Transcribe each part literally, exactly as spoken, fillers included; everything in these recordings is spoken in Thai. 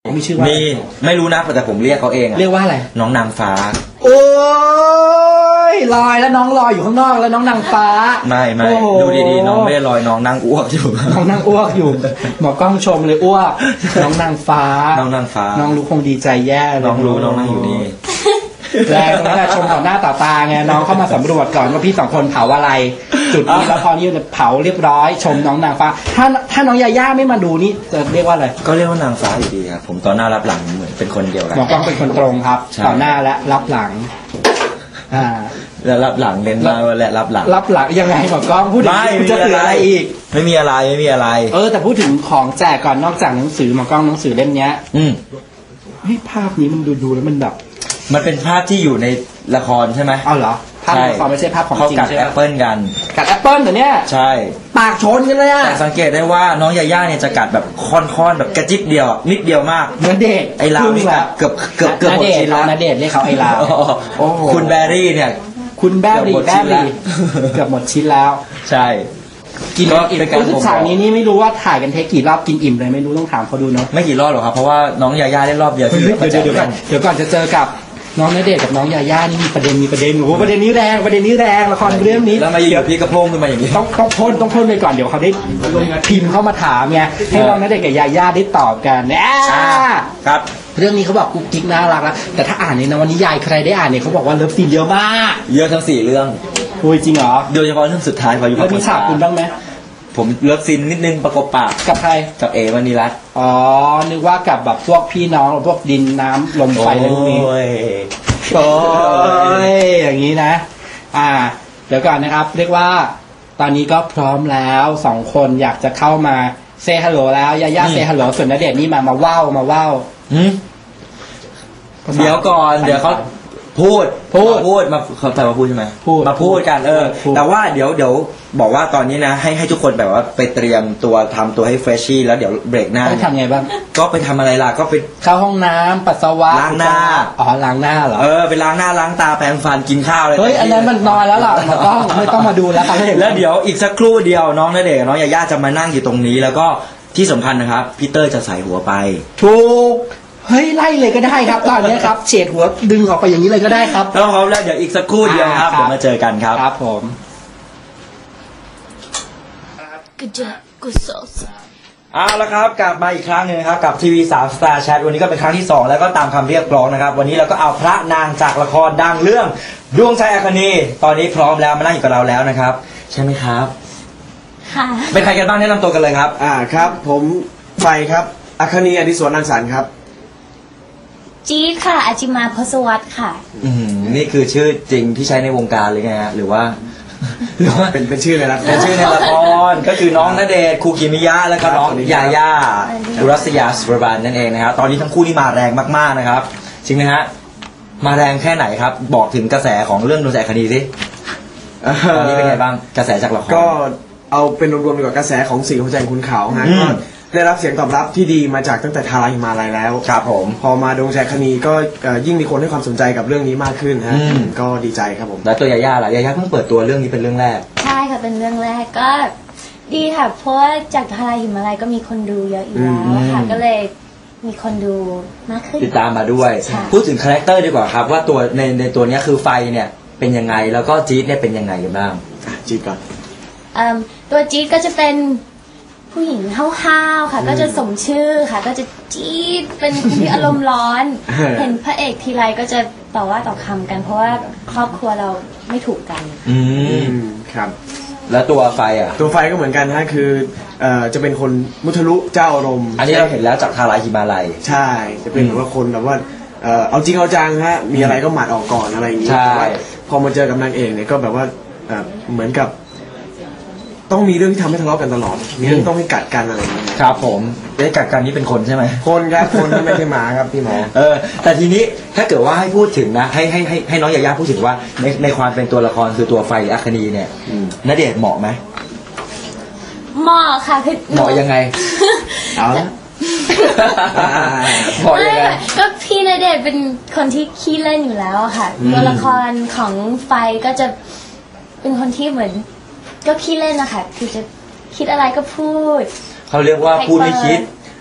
มีชื่อว่ามีไม่รู้นะแต่ผมเรียกเขาเองเรียกว่าอะไรน้องนางฟ้าโอ้ยลอยแล้วน้องลอยอยู่ข้างนอกแล้วน้องนางฟ้าไม่ไม่ดูดีๆน้องไม่ได้ลอยน้องนั่งอ้วกอยู่น้องนั่งอ้วกอยู่หมอกล้องชมเลยอ้วกน้องนางฟ้าน้องนางฟ้าน้องรู้คงดีใจแย่น้องรู้น้องนั่งอยู่นี่แรงนะชมต่อหน้าต่อตาไงน้องเข้ามาสำรวจก่อนว่าพี่สองคนเผาอะไรจุดนี้แล้วพอนี่เผาเรียบร้อยชมน้องนางฟ้าถ้าถ้าน้องยาย่าไม่มาดูนี่จะเรียกว่าอะไรก็เรียกว่านางฟ้าอยู่ดีครับผมต่อหน้ารับหลังเหมือนเป็นคนเดียวกันหมอกล้องเป็นคนตรงครับต่อหน้าและรับหลังอ่าแล้วรับหลังเน้นมาและรับหลังรับหลังยังไงหมอกล้องพูดถึงจะสื่ออะไรอีกไม่มีอะไรไม่มีอะไรเออแต่พูดถึงของแจกก่อนนอกจากหนังสือหมอกล้องหนังสือเล่มนี้อืมเฮ้ยภาพนี้มันดูดูแล้วมันแบบมันเป็นภาพที่อยู่ในละครใช่ไหมเอาเหรอภาพละครไม่ใช่ภาพของจริงใช่ไหมเขากัดแอปเปิลกันกัดแอปเปิลแต่เนี้ยใช่ปากชนกันเลยอะแต่สังเกตได้ว่าน้องยาย่าเนี่ยจะกัดแบบค่อนๆแบบกระจิบเดียวนิดเดียวมากเหมือนเด็กไอ้ลาวนี่เกือบเกือบเกือบหมดชิ้นแล้วนาเดชน์เรียกเขาไอ้ลาวโอ้คุณแบรี่เนี่ยคุณแบรี่แบรี่เกือบหมดชิ้นแล้วใช่กินอิ่มรู้สึกฉากนี้นี่ไม่รู้ว่าถ่ายกันเทกี่รอบกินอิ่มเลยไม่รู้ต้องถามเขาดูเนาะไม่กี่รอบหรอกครับเพราะว่าน้องยาย่าได้รอบเดียวที่เดี๋ยวเดี๋ยวเดี๋ยวก่อนจะเจอกับน้องณเดชน์กับน้องยาย่านี่มีประเด็นมีประเด็นโอ้โหประเด็นนี้แรงประเด็นนี้แรงละครเรื่องนี้แล้วมาอยู่พี่กระโปรงขึ้นมาอย่างนี้ต้องต้องพ่นต้องพ่นไปก่อนเดี๋ยวเขาได้พิมพ์เข้ามาถามไงให้น้องณเดชน์กับยาย่าได้ตอบกันนะครับเรื่องนี้เขาบอกกุ๊กกิ๊กน่ารักแล้วแต่ถ้าอ่านในนวนิยายใครได้อ่านเนี่ยเขาบอกว่าเลิฟซีนเยอะมากเยอะทั้งสี่เรื่องโอ้ยจริงเหรอโดยเฉพาะเรื่องสุดท้ายพออยู่แล้วมีฉากคุณบ้างไหมผมเลิฟซีนนิดนึงประกบปากกับใครกับเอวานิรัตน์อ๋อนึกว่ากับแบบพวกพี่น้องพวกดินน้ำลมไฟอะไรพวกนี้โอ้ยอย่างนี้นะอ่าเดี๋ยวก่อนนะครับเรียกว่าตอนนี้ก็พร้อมแล้วสองคนอยากจะเข้ามาเซฮัลโหลแล้วยาย่าเซฮัลโหลส่วนณเดชน์นี่มามาว้าวมาว้าวเดี๋ยวก่อนเดี๋ยวเขาพูดพูดพูดมาเขาแต่มาพูดใช่ไหมพูดมาพูดกันเออแต่ว่าเดี๋ยวเดี๋ยวบอกว่าตอนนี้นะให้ให้ทุกคนแบบว่าไปเตรียมตัวทำตัวให้เฟรชชี่แล้วเดี๋ยวเบรกหน้าไปทำไงบ้างก็ไปทำอะไรล่ะก็ไปเข้าห้องน้ำปัสสาวะล้างหน้าอ๋อล้างหน้าเหรอเออไปล้างหน้าล้างตาแปรงฟันกินข้าวอะไรเฮ้ยอันนั้นมันนอนแล้วล่ะไม่ต้องไม่ต้องมาดูแล้วแล้วเดี๋ยวอีกสักครู่เดียวน้องณเดชน์น้องยาย่าจะมานั่งอยู่ตรงนี้แล้วก็ที่สำคัญนะครับพีเตอร์จะใส่หัวไปถูกเฮ้ยไล่เลยก็ได้ครับตอนนี้ครับเฉดหัวดึงออกไปอย่างนี้เลยก็ได้ครับแล้วพร้อมแล้วเดี๋ยวอีกสักครู่เดียวครับเดี๋ยวมาเจอกันครับครับผมเอาละครับกลับมาอีกครั้งหนึ่งนะครับกับทีวีสาม Star Chat วันนี้ก็เป็นครั้งที่สองแล้วก็ตามคำเรียกร้องนะครับวันนี้เราก็เอาพระนางจากละครดังเรื่องดวงใจอัคนีตอนนี้พร้อมแล้วมานั่งอยู่กับเราแล้วนะครับใช่ไหมครับค่ะเป็นใครกันบ้างแนะนำตัวกันเลยครับอ่าครับผมไฟครับอัคนีอดิศรนันสันครับจี๊ดค่ะอาจิมาพศวัตค่ะอืมนี่คือชื่อจริงที่ใช้ในวงการเลยไงฮะหรือว่าหรือว่าเป็นเป็นชื่อในละครเป็นชื่อในละครก็คือน้องณเดชน์คูกิมิยะแล้วก็น้องยาย่าอุรัสยาสุรบานนั่นเองนะครับตอนนี้ทั้งคู่นี่มาแรงมากๆนะครับจริงไหมฮะมาแรงแค่ไหนครับบอกถึงกระแสของเรื่องดวงใจอัคนีสิตอนนี้เป็นไงบ้างกระแสจากละครก็เอาเป็นรวมๆดีกว่ากระแสของสีหัวใจคุณเขาฮะก็ได้รับเสียงตอบรับที่ดีมาจากตั้งแต่ทาราหิมาลัยแล้วครับผมพอมาดวงใจอัคนีก็ยิ่งมีคนให้ความสนใจกับเรื่องนี้มากขึ้นฮะก็ดีใจครับผมแล้วตัวยาย่าล่ะยาย่าเพิ่งเปิดตัวเรื่องนี้เป็นเรื่องแรกใช่ค่ะเป็นเรื่องแรกก็ดีค่ะเพราะว่าจากทาราหิมาลัยก็มีคนดูเยอะอยู่แล้วค่ะก็เลยมีคนดูมากขึ้นติดตามมาด้วยพูดถึงคาแรคเตอร์ดีกว่าครับว่าตัวในในตัวนี้คือไฟเนี่ยเป็นยังไงแล้วก็จี๊ดเนี่ยเป็นยังไงกันบ้างจี๊ดก่อนตัวจี๊ดก็จะเป็นผู้หญิงห้าวๆค่ะก็จะสมชื่อค่ะก็จะจี๊ดเป็นคนที่อารมณ์ร้อนเห็นพระเอกทีไรก็จะต่อว่าต่อคำกันเพราะว่าครอบครัวเราไม่ถูกกันอืมครับแล้วตัวไฟอ่ะตัวไฟก็เหมือนกันฮะคือเอ่อจะเป็นคนมุทะลุเจ้าอารมณ์อันนี้เราเห็นแล้วจากทาราหิมาลัยใช่จะเป็นแบบว่าคนแบบว่าเอ่อเอาจริงเอาจังฮะมีอะไรก็หมัดออกก่อนอะไรอย่างนี้ใช่พอมาเจอกับนางเอกเนี่ยก็แบบว่าเหมือนกับต้องมีเรื่องที่ทำให้ทะเลาะกันตลอดมีเรื่องต้องให้กัดกันอะไรอย่างเงี้ยครับผมได้กัดกันนี่เป็นคนใช่ไหมคนครับคนไม่ใช่หมาครับพี่หมอเออแต่ทีนี้ถ้าเกิดว่าให้พูดถึงนะให้ให้ให้ให้น้องยาย่าพูดถึงว่าในในความเป็นตัวละครคือตัวไฟอัคนีเนี่ยณเดชน์เหมาะไหมเหมาะค่ะคือเหมาะยังไงเอาละเหมาะยังไงก็พี่ณเดชน์เป็นคนที่ขี้เล่นอยู่แล้วค่ะตัวละครของไฟก็จะเป็นคนที่เหมือนก็ขี้เล่นนะคะคือจะคิดอะไรก็พูดเขาเรียกว่าพูดไม่คิด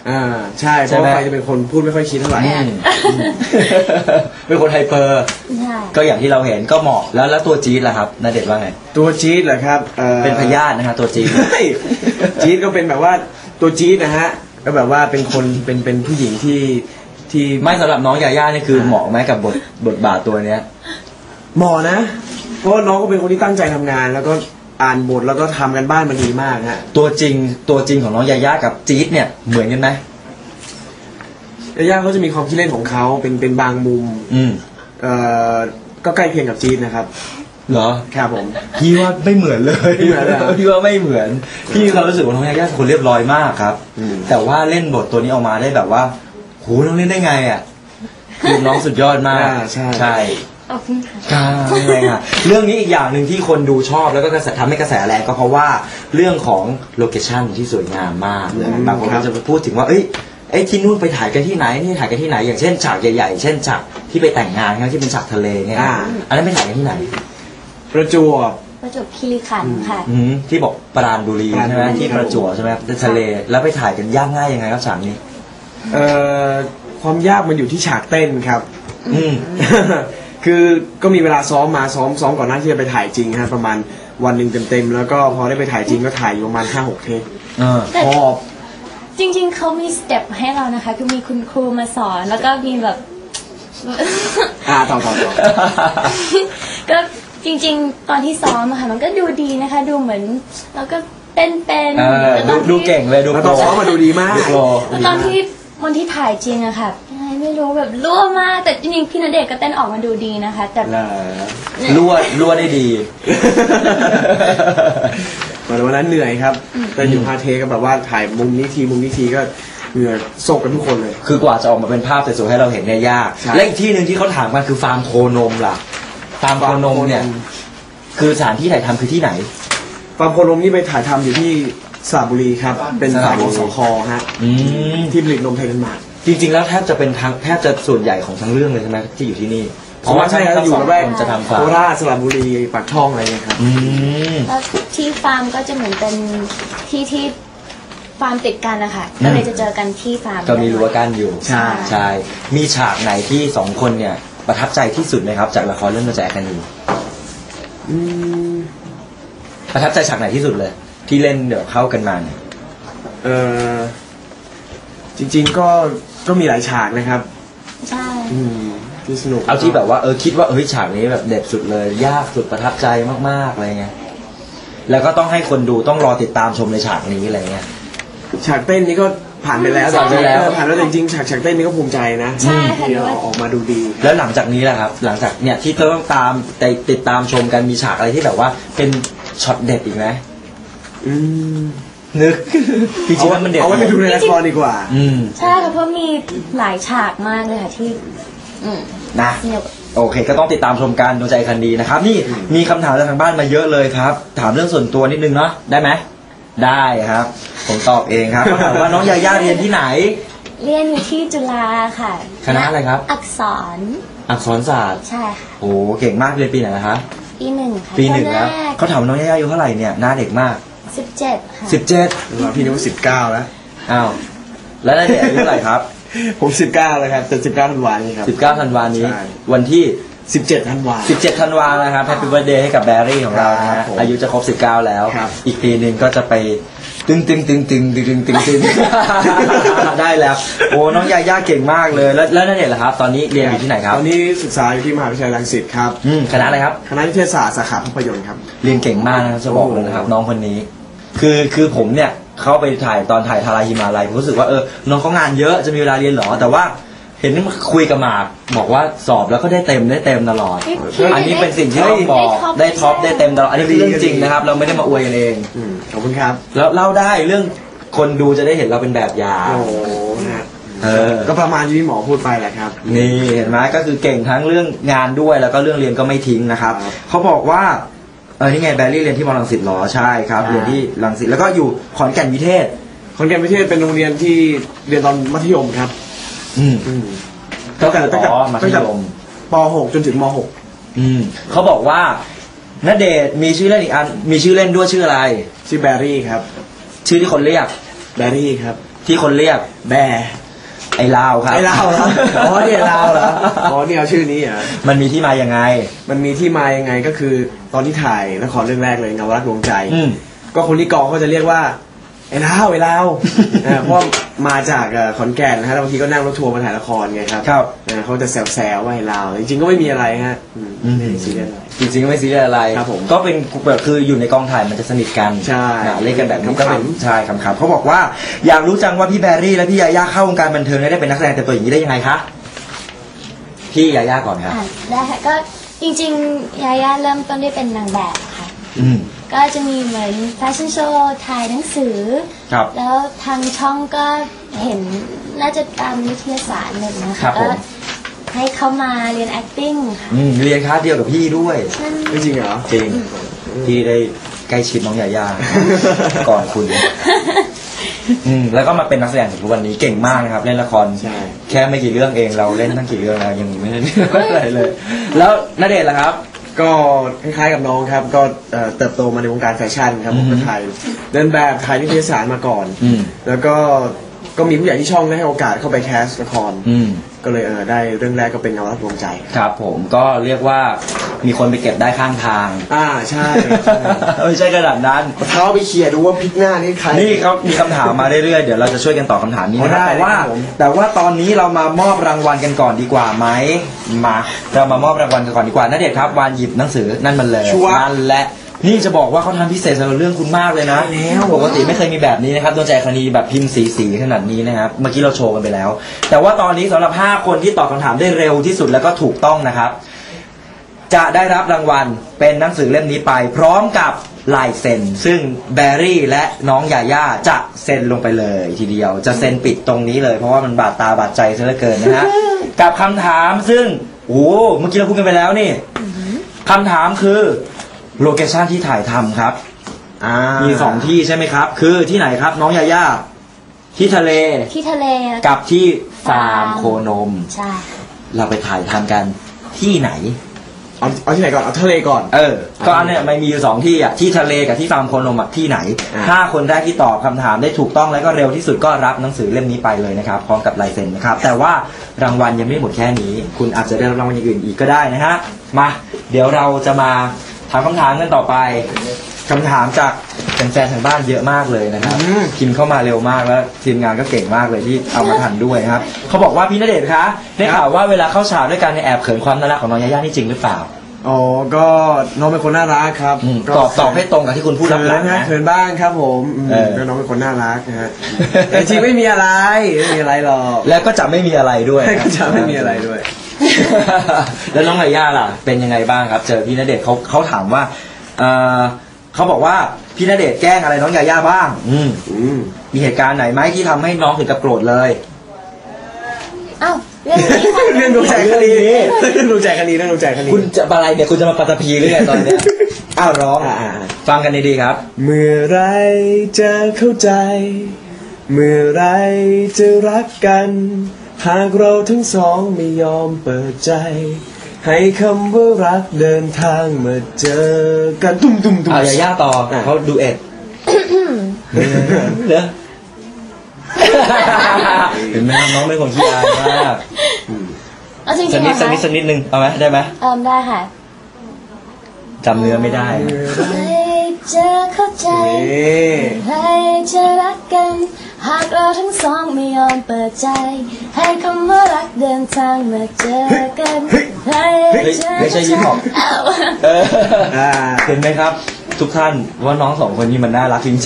อ่าใช่เพใช่ราะไหมว่าไฟจะเป็นคนพูดไม่ค่อยคิดเท่าไหร่อืม เป็นคนไฮเปอร์ใช่ก็อย่างที่เราเห็นก็เหมาะแล้วแล้วตัวจี๊ดล่ะครับณเดชน์ว่าไงตัวจี๊ดเหรอครับอ่อเป็นพยาธินะฮะตัวจี๊ดใช่จี๊ดก็เป็นแบบว่าตัวจี๊ดนะฮะก็แบบว่าเป็นคนเป็นเป็นผู้หญิงที่ที่ไม่สำหรับน้องยาย่านี่คือเหมาะไหมกับบทบทบาทตัวเนี้ยเหมาะนะเพราะว่าน้องก็เป็นคนที่ตั้งใจทำงาน แล้วก็อ่านบทแล้วก็ทำกันบ้านมันดีมากฮะตัวจริงตัวจริงของน้องยาย่ากับจี๊ดเนี่ยเหมือนกันไหมยาย่าเขาจะมีความคิดเล่นของเขาเป็นเป็นบางมุมอืมเอ่อก็ใกล้เคียงกับจี๊ดนะครับเหรอครับผมพี่ว่าไม่เหมือนเลยไม่เหมือนเลยเหรอพี่ว่าไม่เหมือนพี่มีความรู้สึกว่าน้องยาย่าเป็นคนเรียบร้อยมากครับอืมแต่ว่าเล่นบทตัวนี้ออกมาได้แบบว่าโหน้องเล่นได้ไงอ่ะคือน้องสุดยอดมากอ่าใช่ใช่ขอบคุณค่ะใช่ค่ะเรื่องนี้อีกอย่างหนึ่งที่คนดูชอบแล้วก็กระแสทำให้กระแสแรงก็เพราะว่าเรื่องของโลเคชั่นที่สวยงามมากเลยบางคนก็จะพูดถึงว่าเอ้ยไอ้ที่นู่นไปถ่ายกันที่ไหนนี่ถ่ายกันที่ไหนอย่างเช่นฉากใหญ่ๆเช่นฉากที่ไปแต่งงานครับที่เป็นฉากทะเลเนี่ยอ่าอันนั้นไปถ่ายกันที่ไหนประจวบประจวบคีรีขันธ์ค่ะอืมที่บอกปราณบุรีปราณบุรีใช่ไหมที่ประจวบใช่ไหมทะเลแล้วไปถ่ายกันยากง่ายยังไงครับฉากนี้เอ่อความยากมันอยู่ที่ฉากเต้นครับอืมคือก็มีเวลาซ้อมมาซ้อมซ้อมก่อนหน้าที่จะไปถ่ายจริงฮะประมาณวันหนึ่งเต็มๆแล้วก็พอได้ไปถ่ายจริงก็ถ่ายอยู่ประมาณห้าหกเทปเออแต่พอจริงๆ เขามีสเต็ปให้เรานะคะ คือมีคุณครูมาสอน แล้วก็มีแบบอ่าต่อต่อต่อก็จริงๆ ตอนที่ซ้อมอะค่ะ มันก็ดูดีนะคะ ดูเหมือนแล้วก็เต้นเป็นเออแต่ตดูอนที่ดูเก่งเลยดูแล้วโปตรอนซ้อมมาดูดีมากดูโปรตอนที่วันที่ถ่ายจริงอะค่ะยังไงไม่รู้แบบรั่วมาก แต่จริงๆ พี่ณเดชน์ก็เต้นออกมาดูดีนะคะ แต่เหรอรั่วรั่วได้ดีวันวันนั้นเหนื่อยครับ แต่อยู่พาเทก็แบบว่าถ่ายมุมนี้ทีมุมนี้ทีก็เหนื่อยโศกกันทุกคนเลยคือกว่าจะออกมาเป็นภาพสวยๆให้เราเห็นเนี่ยยากใช่และอีกที่หนึ่งที่เขาถามกันคือฟาร์มโคนมล่ะ ฟาร์มโคนมเนี่ย คือสถานที่ถ่ายทำคือที่ไหนฟาร์มโคนมนี่ไปถ่ายทำอยู่ที่สระบุรีครับ เป็นสายของสคฮะอืมที่ผลิตนมไทยกันมาจริงๆแล้วแทบจะเป็นทางแทบจะส่วนใหญ่ของทั้งเรื่องเลยใช่ไหมที่อยู่ที่นี่เพราะว่าใช่ครับอยู่ระแวกจะทำฟาร์โคมราชสระบุรีปากช่องอะไรเงี้ยครับอืมแล้วที่ฟาร์มก็จะเหมือนเป็นที่ที่ฟาร์มติดกันนะคะอืมก็เลยจะเจอกันที่ฟาร์มก็มีรั้วกั้นอยู่ใช่ใช่ มีฉากไหนที่สองคนเนี่ยประทับใจที่สุดไหมครับ จากละครเรื่องกระแสกันนีอืมประทับใจฉากไหนที่สุดเลย ที่เล่นเดี๋ยวเข้ากันมาเนี่ยเออจริงๆก็ก็มีหลายฉากนะครับใช่อืมที่สนุกเอาที่แบบว่าเออคิดว่าเฮ้ยฉากนี้แบบเด็ดสุดเลย ยากสุดประทับใจมากๆอะไรเงี้ยแล้วก็ต้องให้คนดูต้องรอติดตามชมในฉากนี้อะไรเงี้ยฉากเต้นนี่ก็ผ่านไปแล้วผ่านไปแล้วเออผ่านแล้วแต่จริงๆฉากฉากเต้นนี่ก็ภูมิใจนะใช่ค่ะที่หนูเอาว่าออกมาดูดีแล้วหลังจากนี้แหละครับ หลังจากเนี่ยที่ต้องตามแต่ติดตามชมกันมีฉากอะไรที่แบบว่าเป็นช็อตเด็ดอีกไหมอืมนึก พี่คิดว่ามันเด็ดเอาไว้ไปดูในละครดีกว่าอืมใช่ค่ะเพราะมีหลายฉากมากเลยค่ะที่ อืมนะเนี่ยโอเค ก็ต้องติดตามชมกันดวงใจคันดีนะครับ นี่มีคำถามจากทางบ้านมาเยอะเลยครับ ถามเรื่องส่วนตัวนิดนึงเนาะได้ไหมได้ครับ ผมตอบเองครับเขาถามว่าน้องยาย่าเรียนที่ไหนเรียนอยู่ที่จุฬาค่ะคณะอะไรครับอักษรอักษรศาสตร์ใช่ค่ะโอ้เก่งมากเรียนปีไหนนะครับปีหนึ่งค่ะปีหนึ่งแล้วตอเขาถามว่าน้องยาย่าอายุเท่าไหร่เนี่ยหน้าเด็กมากสิบเจ็ดค่ะสิบเจ็ดพี่นึกว่าสิบเก้าแล้วอ้าวแล้วนาเด็กอายุเท่าไหร่ครับผมสิบเก้าแล้วครับแต่สิบเก้าธันวานี่ครับสิบเก้าธันวานี้ใช่วันที่สิบเจ็ดธันวาสิบเจ็ดธันวานะครับ Happy Birthday ให้กับแบรี่ของเรานะครัฮะบผมอายุจะครบสิบเก้าแล้วครับอีกปีหนึ่งก็จะไปตึงตึงตึงตึงตึงตึงตึงตึง ได้แล้ว โอ้น้องยาย่าเก่งมากเลย แล้วแล้วนั่นเองเหรอครับ ตอนนี้เรียนอยู่ที่ไหนครับตอนนี้ศึกษาอยู่ที่มหาวิทยาลัยรังสิตครับอืมคณะอะไรครับคณะนิเทศศาสตร์สาขาภาพยนตร์ครับเรียนเก่งมากนะครับจะบอกเลยนะครับ น้องคนนี้ คือคือผมเนี่ยเข้าไปถ่ายตอนถ่ายทาราฮิมาลัยผมรู้สึกว่าเออน้องเขางานเยอะจะมีเวลาเรียนเหรอแต่ว่าเห็นคุยกับหมากบอกว่าสอบแล้วก็ได้เต็มได้เต็มตลอดพี่อันนี้เป็นสิ่งที่ต้องบอกได้ท็อปได้เต็มตลอดอันนี้คือเรื่องจริงนะครับ เราไม่ได้มาอวยกันเองอืมขอบคุณครับแล้วเล่าได้เรื่องคนดูจะได้เห็นเราเป็นแบบอย่างโอ้โหนะเออก็ประมาณที่หมอพูดไปแหละครับนี่เห็นไหมก็คือเก่งทั้งเรื่องงานด้วยแล้วก็เรื่องเรียนก็ไม่ทิ้งนะครับครับเขาบอกว่าเออนี่ไงแบรี่เรียนที่มอลังสิตเหรอใช่ครับใช่เรียนที่รังสิตแล้วก็อยู่ขอนแก่นวิเทศขอนแก่นวิเทศเป็นโรงเรียนที่เรียนตอนมัธยมครับอืมอืมก็ตั้งแต่ตั้งแต่อ๋อมัธตั้งแต่ยมป หก จนถึงม หกอืมเขาบอกว่าณเดชน์มีชื่อเล่นอีกอันมีชื่อเล่นด้วยชื่ออะไรชื่อแบรี่ครับชื่อที่คนเรียกแบรี่ครับที่ที่คนเรียกแบร์ไอ้ลาวครับไอ้ลาวเหรออ๋อเนี่ยลาวเหรออ๋อนี่เอาชื่อนี้เหรอมันมีที่มายังไงมันมีที่มายังไงก็คือตอนที่ถ่ายละครเรื่องแรกเลยเงารักดวงใจอืมก็คนที่กองเขาจะเรียกว่าไอ้ลาวไอ้ลาวเออเพราะว่ามาจากเอ่อขอนแก่นนะฮะแล้วบางทีก็นั่งรถทัวร์มาถ่ายละครไงครับครับเออเขาจะแซวๆว่าไอ้ลาวจริงๆก็ไม่มีอะไรฮะอืมไม่ได้ซีเรียสอะไรจริงๆไม่ซีเรียสอะไรครับผมก็เป็นแบบคืออยู่ในกองถ่ายมันจะสนิทกันใช่นะเล่นกันแบบนี้ก็เป็นขำๆใช่ขำๆเขาบอกว่าอยากรู้จังว่าพี่แบรี่และพี่ยาย่าเข้าวงการบันเทิงได้เป็นนักแสดงเต็มตัวอย่างนี้ได้ยังไงคะพี่ยาย่าก่อนครับอ่ะได้ค่ะก็จริงๆยาย่าเริ่มต้นได้เป็นนางแบบค่ะอืมก็จะมีเหมือนแฟชั่นโชว์ถ่ายหนังสือครับแล้วทางช่องก็เห็นน่าจะตามนิตยสารหนึ่งนะครัคะบผมก็ให้เขามาเรียน acting ค่ะอืมเรียนคลาสเดียวกับพี่ด้วยนั่นไม่จริงเหรอจริงพี่ได้ใกล้ชิดน้องยาย่า ก่อนคุณอืมแล้วก็มาเป็นนักแสดงถึงทุกวันนี้เก่งมากนะครับเล่นละครใช่แค่ไม่กี่เรื่องเองเราเล่นตั้งกี่เรื่องแล้วยังไม่ได้เรื่องอะไรเลย แล้วณเดชน์ล่ะครับก็คล้ายๆกับน้องครับก็เอ่อเติบโตมาในวงการแฟชั่นครับผมอือฮึก็ถ่ายเดินแบบถ่ายนิตยสารมาก่อนอืมแล้วก็ก็มีผู้ใหญ่ที่ช่องได้ให้โอกาสเข้าไปแคสละครอืมก็เลยเออได้เรื่องแรกก็เป็นเงารักดวงใจครับผมก็เรียกว่ามีคนไปเก็บได้ข้างทางอ่าใช่ใช่ไม่ใช่ขนาดนั้นเอาเท้าไปเขี่ยดูว่าพลิกหน้านี่ใครนี่เขามีคำถามมาเรื่อยๆ เดี๋ยวเราจะช่วยกันตอบคำถามนี้นะคได้รับแต่ว่าครับผมแต่ว่าตอนนี้เรามามอบรางวัลกันก่อนดีกว่าไหมมาเรามามอบรางวัลกันก่อนดีกว่าณเดชน์ครับวานหยิบหนังสือนั่นมันเลยชัวร์นั่นแหละนี่จะบอกว่าเขาทำพิเศษสำหรับเรื่องคุณมากเลยนะใช่แล้วปกติไม่เคยมีแบบนี้นะครับดวงใจคณีแบบพิมพ์สีสีๆขนาดนี้นะครับเมื่อกี้เราโชว์กันไปแล้ว แต่ว่าตอนนี้สำหรับห้าคนที่ตอบคำถามได้เร็วที่สุดแล้วก็ถูกต้องนะครับ จะได้รับรางวัลเป็นหนังสือเล่มนี้ไป พร้อมกับลายเซ็น ซึ่งแบรี่และน้องยาย่าจะเซ็นลงไปเลยทีเดียวจะเซ็นปิดตรงนี้เลยเพราะว่ามันบาดตาบาดใจซะเหลือเกินนะฮะ กับคำถามซึ่งโอ้เมื่อกี้เราพูดกันไปแล้วนี่คำถามคือโลเคชั่นที่ถ่ายทำครับอ่ามีสองที่ใช่ไหมครับ คือที่ไหนครับน้องยาย่าที่ทะเลที่ทะเลแล้วกับที่ฟาร์มโคนมใช่เราไปถ่ายทำกันที่ไหนเอาเอาที่ไหนก่อนเอาทะเลก่อนเออ ก็อันเนี้ยมันมีอยู่สองที่อ่ะ ที่ทะเลกับที่ฟาร์มโคนมอ่ะที่ไหนอ่าห้าคนแรกที่ตอบคำถามได้ถูกต้องและก็เร็วที่สุดก็รับหนังสือเล่มนี้ไปเลยนะครับ พร้อมกับลายเซ็นนะครับ แต่ว่ารางวัลยังไม่หมดแค่นี้ คุณอาจจะได้รับรางวัลอย่างอื่นอีกก็ได้นะฮะ มา เดี๋ยวเราจะมาถามคำถามกันต่อไปคำถามจากแฟนๆทางบ้านเยอะมากเลยนะครับอืมพิมพ์เข้ามาเร็วมากแล้วทีมงานก็เก่งมากเลยที่เอามาทันด้วยนะครับ เขาบอกว่าพี่ณเดชน์คะได้ข่าวว่าเวลาเข้าฉากด้วยกันในยแอบเขินความน่ารักของน้องยาย่านี่จริงหรือเปล่าอ๋อก็น้องเป็นคนน่ารักครับอืมก็ตอบตอบให้ตรงกับที่คุณพูดเขิรับหลังนนะนะเขินบ้างครับผมอืมเออก็น้องเป็นคนน่ารักนะฮะแต่จริงไม่มีอะไรไม่มีอะไรหรอกแล้วก็จะไม่มีอะไรด้วยก็จะไม่มีอะไรด้วยแล้วน้องยาย่าล่ะ เป็นยังไงบ้างครับ เจอพี่ณเดชน์เขาเขาถามว่าเออเขาบอกว่าพี่ณเดชน์แกล้งอะไรน้องยาย่าบ้าง อืมอืมมีเหตุการณ์ไหนไหมที่ทำให้น้องถึงกับโกรธเลยอ้าวเรื่องนี้ค่ะเรื่องดวงใจคดีเรื่องดวงใจคดีเรื่องดวงใจคดีคุณจะอะไรเนี่ยคุณจะมาปัตตภีหรือไงตอนเนี้ย อ้าวร้องอ่าอ่าฟังกันดีๆครับเมื่อไรจะเข้าใจ เมื่อไรจะรักกัน หากเราทั้งสองไม่ยอมเปิดใจ ให้คำว่ารักเดินทางมาเจอกันตุ้มตุ้มตุ้มเอายาย่าต่ออ่ะเขาดูเอ็ดเหรอเห็นไหมครับน้องเป็นคนขี้อายมากเอาจริงๆสักนิดเหรอสักคะนิดสักนิดนึงเอาไหมได้ไหมเอิมได้ค่ะจำเนื้อไม่ได้ให้เจอเข้าใจนี่ให้เธอรักกัน หากเราทั้งสองไม่ยอมเปิดใจ ให้คำว่ารักเดินทางมาเจอกันให้เฮ้ยเธอไม่ใช่ยิ้มหรอกอ้าวเอออ่าเห็นไหมครับ ทุกท่านว่าน้องสองคนนี้มันน่ารักจริง